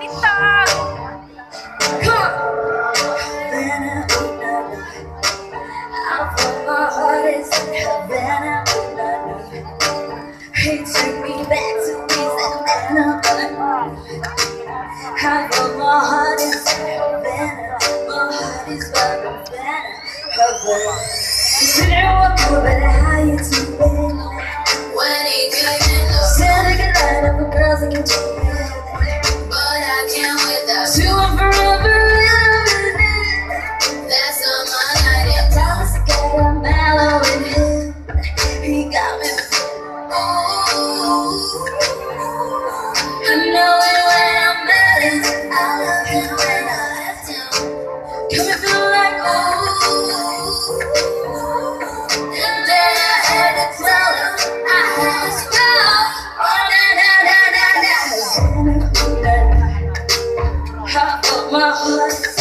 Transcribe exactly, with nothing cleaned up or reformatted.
guitar. Come on. Havana, ooh, nah, nah. I thought my heart is in Havana, ooh, nah, nah. He took me back to East Atlanta. I thought my heart is in Havana. My heart is by Havana, Havana. You said I walk over, but how you doing? When he couldn't look, Said I could line up for girls that can do it, but I can't without to you. and forever. That's on my night and Promise to get a mellow in him. He got me. ooh. I know it when I'm mad at him. I love him when I left him. Come and feel like ooh. And then I had to tell him I had to go. Oh na na na na na. I put my heart.